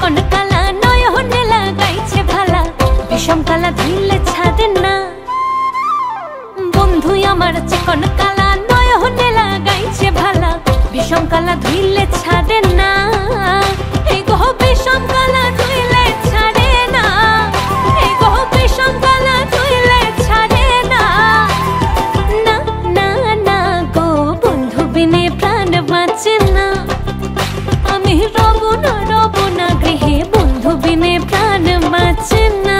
চিকন কালা নয়নে লাগাইছে ভালা, বিষম কালা ধুইলে ছাড়ে না। বন্ধু আমার চিকন কালা নয়নে লাগাইছে ভালা, বিষম কালা ধুইলে ছাড়ে না। এই গো বিষম কালা ধুইলে ছাড়ে না, এই গো বিষম কালা ধুইলে ছাড়ে না। না না না গো বন্ধু বিনে প্রাণ বাঁচে না। আমি রব না গৃহে, বন্ধু বিনে প্রাণ বাঁচে না।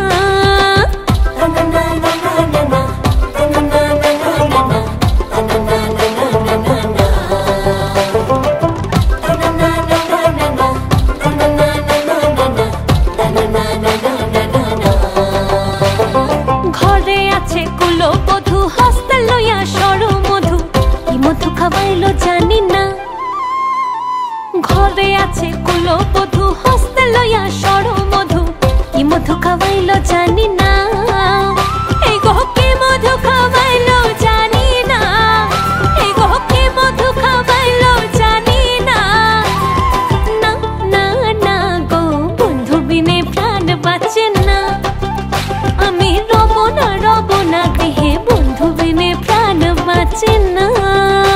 ঘরে আছে কুলো বধূ, হস্তে লইয়া সরু মধু, কি মধু খাওয়াইলো জানি না। ঘরে আছে কুলো বধূ, হস্তে লইয়া সরু মধু, কি মধু খাওয়াইলো জানি না। এই গো কি মধু খাওয়াইলো জানি না, এই গো কি মধু খাওয়াইলো জানি না। না না না গো বন্ধু বিনে প্রাণ বাঁচে না। আমি রব না গৃহে, বন্ধু বিনে প্রাণ বাঁচে না।